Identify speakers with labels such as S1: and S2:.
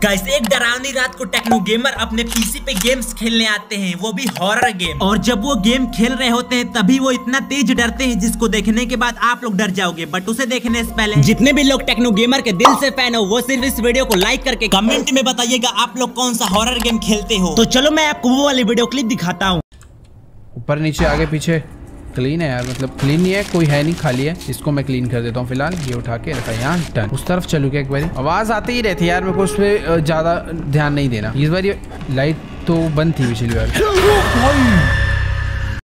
S1: Guys एक डरावनी रात को टेक्नो गेमर अपने पीसी पे गेम्स खेलने आते हैं, वो भी हॉरर गेम। और जब वो गेम खेल रहे होते हैं तभी वो इतना तेज डरते हैं जिसको देखने के बाद आप लोग डर जाओगे। बट उसे देखने से पहले जितने भी लोग टेक्नो गेमर के दिल से फैन हो वो सिर्फ इस वीडियो को लाइक करके कमेंट में बताइएगा आप लोग कौन सा हॉरर गेम खेलते हो। तो चलो मैं आपको वो वाली वीडियो क्लिप दिखाता हूँ।
S2: ऊपर नीचे आगे पीछे क्लीन है यार, मतलब क्लीन नहीं है, कोई है नहीं, खाली है। इसको मैं क्लीन कर देता हूँ फिलहाल। ये उठा के रखा यहाँ, डन। उस तरफ चलू क्या एक बारी? आवाज आती ही रहती है यार, मेरे को उस पर ज्यादा ध्यान नहीं देना। इस बार लाइट तो बंद थी पिछली बार।